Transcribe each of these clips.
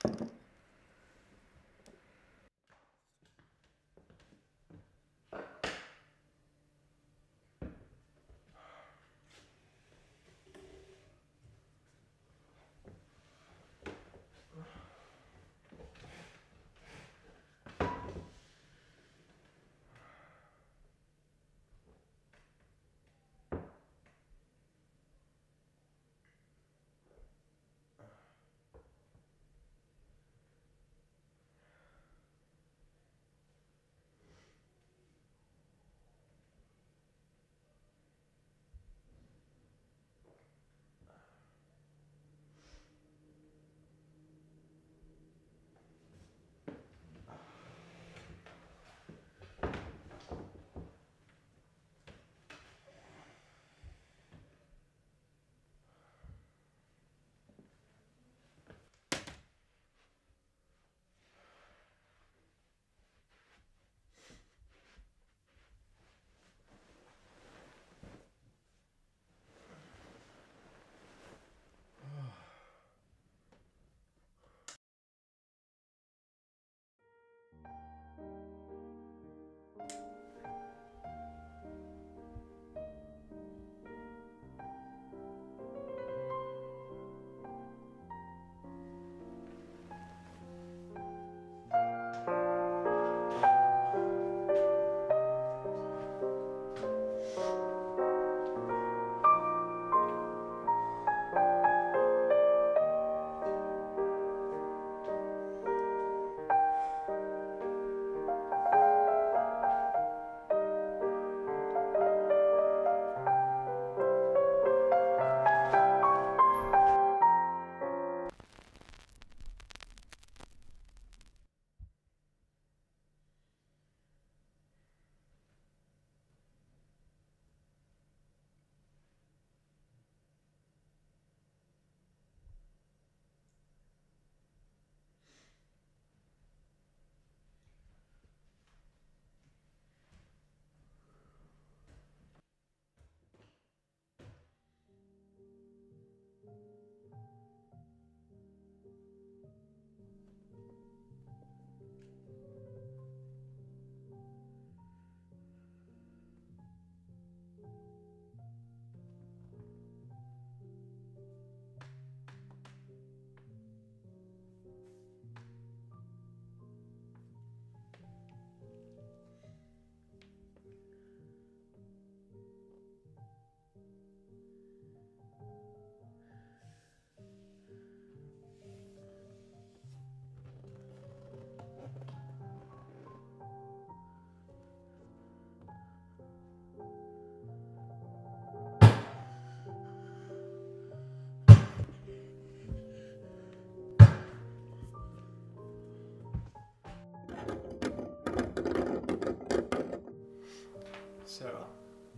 Sarah.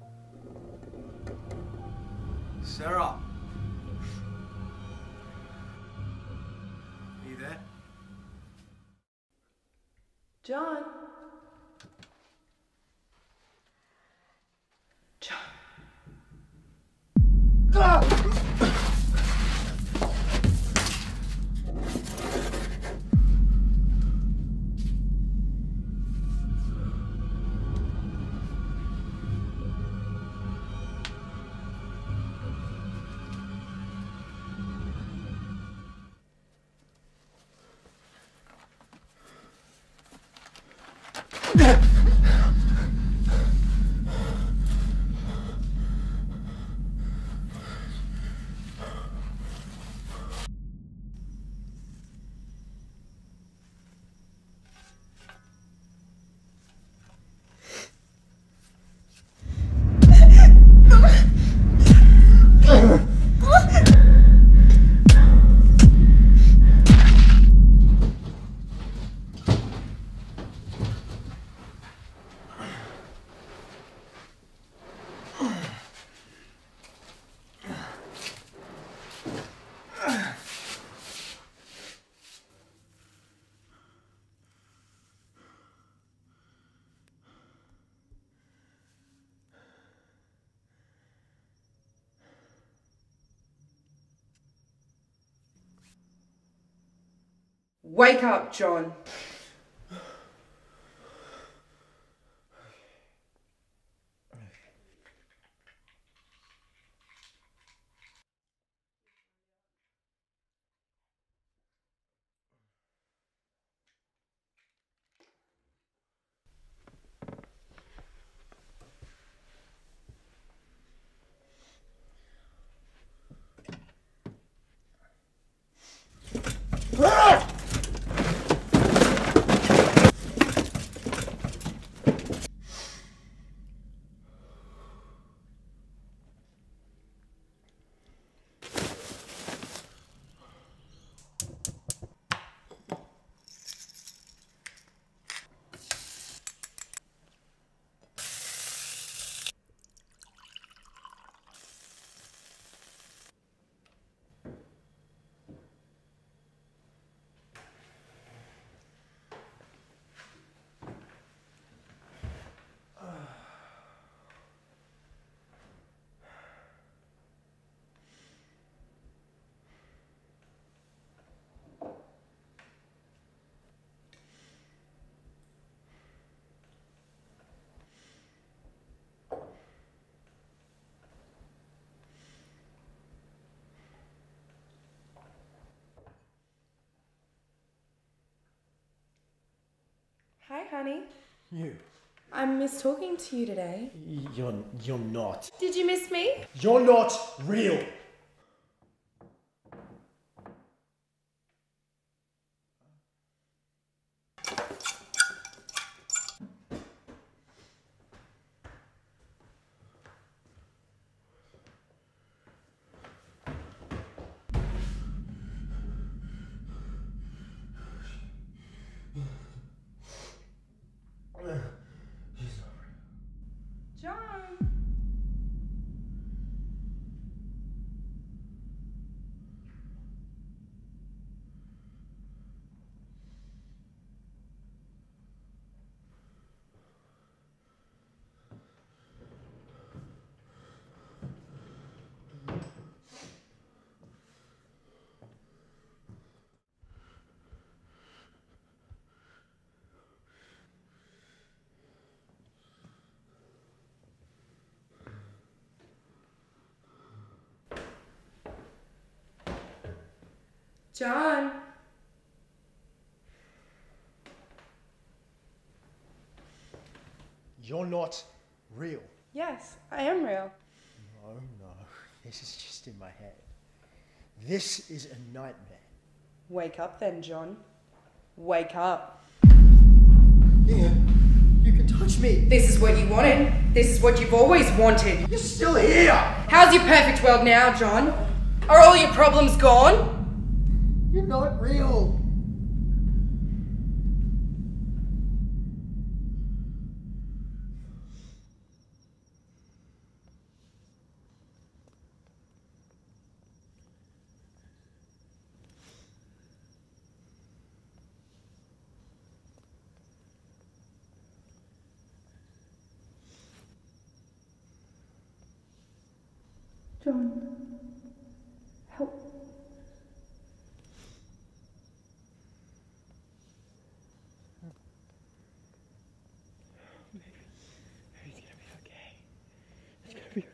Sarah! Are you there? John? John. Wake up, John. Hi, honey. You. I missed talking to you today. You're not. Did you miss me? You're not real. John. John. You're not real. Yes, I am real. No. This is just in my head. This is a nightmare. Wake up then, John. Wake up. Yeah, you can touch me. This is what you wanted. This is what you've always wanted. You're still here. How's your perfect world now, John? Are all your problems gone? You're not real. John, help. It's gonna be okay. It's gonna be okay.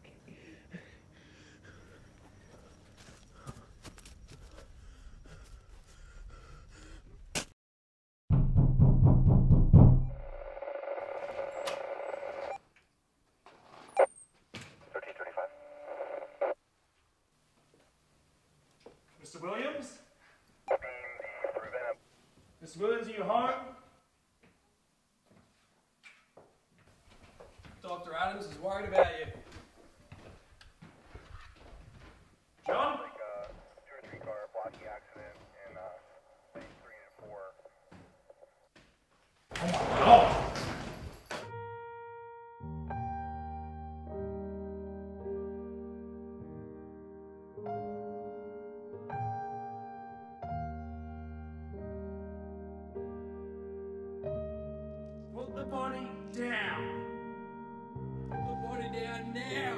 Mr. Williams? Mr. Williams, are you home? Dr. Adams is worried about you. John? Like a 2 or 3 car blocking accident in lane 3 and 4. Oh my God! Put the body down. Put the body down now.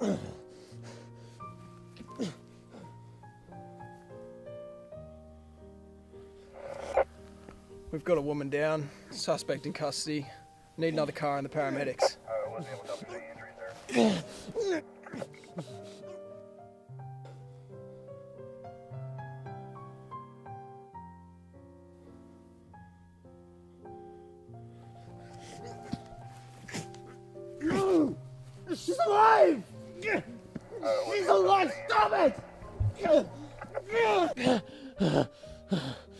We've got a woman down, suspect in custody. Need another car and the paramedics. Wasn't able to help with any injuries there. She's alive! She's alive! Stop it!